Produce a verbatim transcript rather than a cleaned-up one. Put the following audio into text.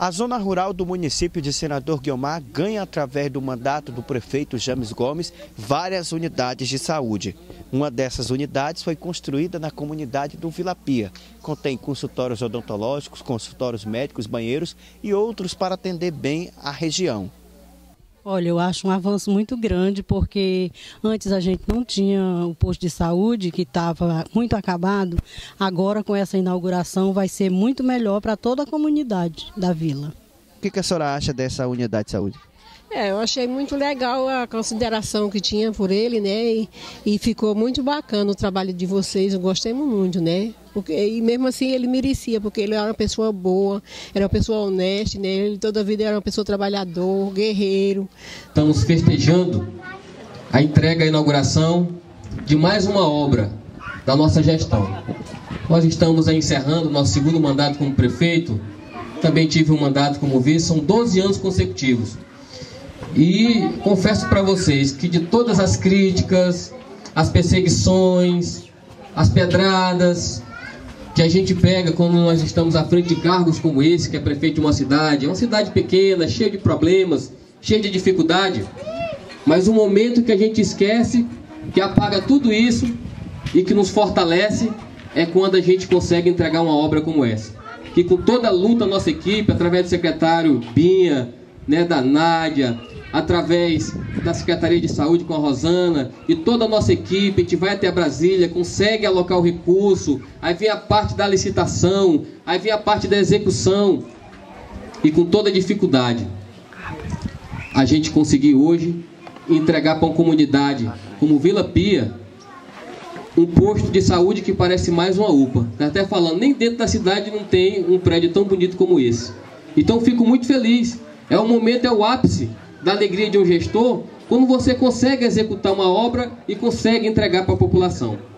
A zona rural do município de Senador Guiomar ganha, através do mandato do prefeito James Gomes, várias unidades de saúde. Uma dessas unidades foi construída na comunidade do Vila Pia. Contém consultórios odontológicos, consultórios médicos, banheiros e outros para atender bem a região. Olha, eu acho um avanço muito grande, porque antes a gente não tinha o posto de saúde, que estava muito acabado. Agora, com essa inauguração, vai ser muito melhor para toda a comunidade da vila. O que, que a senhora acha dessa unidade de saúde? É, eu achei muito legal a consideração que tinha por ele, né? E, e ficou muito bacana o trabalho de vocês, eu gostei muito, né? Porque, e mesmo assim ele merecia, porque ele era uma pessoa boa, era uma pessoa honesta, né? Ele toda a vida era uma pessoa trabalhador, guerreiro. Estamos festejando a entrega, a inauguração de mais uma obra da nossa gestão. Nós estamos encerrando o nosso segundo mandato como prefeito, também tive um mandato como vice, são doze anos consecutivos. E confesso para vocês que de todas as críticas, as perseguições, as pedradas que a gente pega quando nós estamos à frente de cargos como esse, que é prefeito de uma cidade, é uma cidade pequena, cheia de problemas, cheia de dificuldade, mas o momento que a gente esquece, que apaga tudo isso e que nos fortalece, é quando a gente consegue entregar uma obra como essa. Que com toda a luta, a nossa equipe, através do secretário Binha, né, da Nádia, através da Secretaria de Saúde com a Rosana e toda a nossa equipe, a gente vai até Brasília, consegue alocar o recurso, aí vem a parte da licitação, aí vem a parte da execução, e com toda a dificuldade a gente conseguiu hoje entregar para uma comunidade como Vila Pia um posto de saúde que parece mais uma U P A. Até falando, nem dentro da cidade não tem um prédio tão bonito como esse. Então fico muito feliz, é o momento, é o ápice da alegria de um gestor, quando você consegue executar uma obra e consegue entregar para a população.